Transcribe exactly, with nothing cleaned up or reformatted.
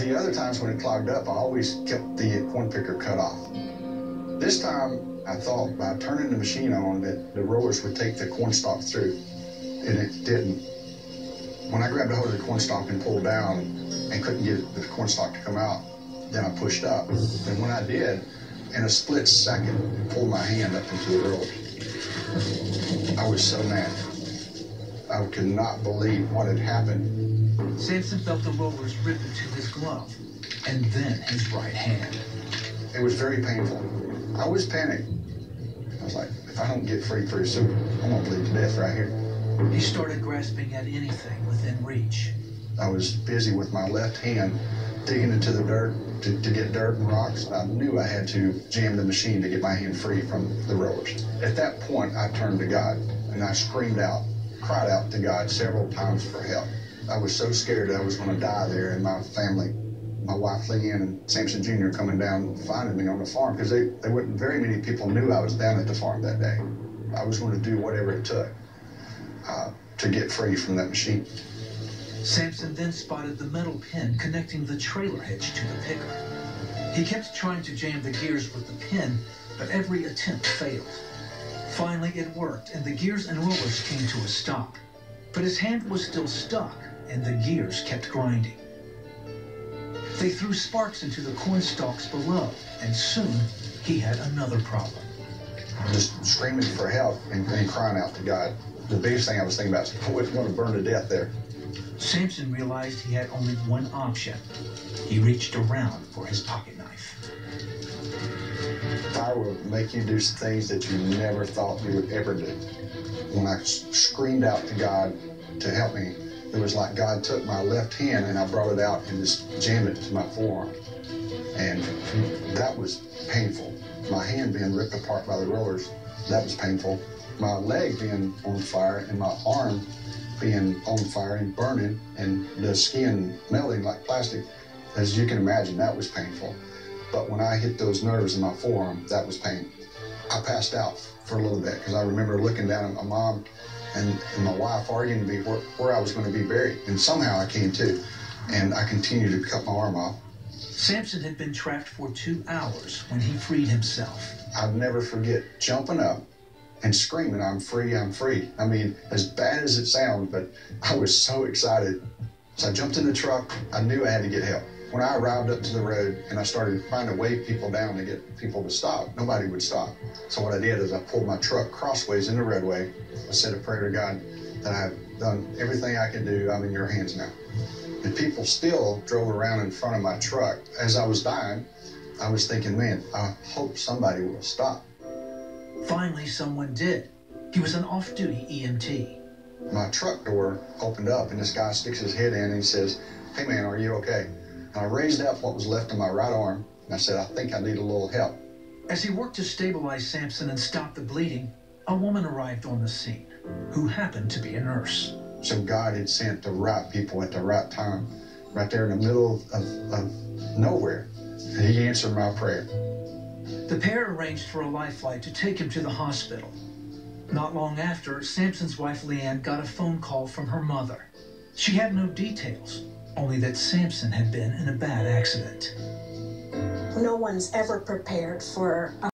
The other times when it clogged up, I always kept the corn picker cut off. This time, I thought by turning the machine on that the rollers would take the corn stalk through, and it didn't. When I grabbed a hold of the corn stalk and pulled down and couldn't get the corn stalk to come out, then I pushed up. And when I did, in a split second, it pulled my hand up into the rollers. I was so mad. I could not believe what had happened. Samson felt the rollers rip into his glove, and then his right hand. It was very painful. I was panicked. I was like, if I don't get free pretty soon, I'm gonna bleed to death right here. He started grasping at anything within reach. I was busy with my left hand digging into the dirt to, to get dirt and rocks. I knew I had to jam the machine to get my hand free from the rollers. At that point, I turned to God and I screamed out, cried out to God several times for help. I was so scared that I was going to die there, and my family, my wife Leanne and Samson Junior coming down finding me on the farm, because they, they weren't very many people knew I was down at the farm that day. I was going to do whatever it took uh, to get free from that machine. Samson then spotted the metal pin connecting the trailer hitch to the picker. He kept trying to jam the gears with the pin, but every attempt failed. Finally, it worked, and the gears and rollers came to a stop. But his hand was still stuck, and the gears kept grinding. They threw sparks into the corn stalks below, and soon he had another problem. Just screaming for help and, and crying out to God. The biggest thing I was thinking about is, oh, it's going to burn to death there. Samson realized he had only one option. He reached around for his pocket knife. Fire will make you do things that you never thought you would ever do. When I screamed out to God to help me, it was like God took my left hand and I brought it out and just jammed it to my forearm. And that was painful. My hand being ripped apart by the rollers, that was painful. My leg being on fire and my arm being on fire and burning and the skin melting like plastic. As you can imagine, that was painful. But when I hit those nerves in my forearm, that was pain. I passed out for a little bit because I remember looking down at my mom and, and my wife arguing to me where, where I was going to be buried. And somehow I came to, and I continued to cut my arm off. Samson had been trapped for two hours when he freed himself. I'd never forget jumping up and screaming, I'm free, I'm free. I mean, as bad as it sounds, but I was so excited. So I jumped in the truck. I knew I had to get help. When I arrived up to the road and I started trying to wave people down to get people to stop, nobody would stop. So what I did is I pulled my truck crossways in the roadway. I said a prayer to God that I've done everything I can do. I'm in your hands now. And people still drove around in front of my truck. As I was dying, I was thinking, man, I hope somebody will stop. Finally, someone did. He was an off-duty E M T. My truck door opened up and this guy sticks his head in and he says, hey man, are you okay? And I raised up what was left of my right arm and I said, I think I need a little help. As he worked to stabilize Samson and stop the bleeding, a woman arrived on the scene who happened to be a nurse. So God had sent the right people at the right time, right there in the middle of, of nowhere. And he answered my prayer. The pair arranged for a life flight to take him to the hospital. Not long after, Samson's wife Leanne got a phone call from her mother. She had no details, only that Samson had been in a bad accident. No one's ever prepared for a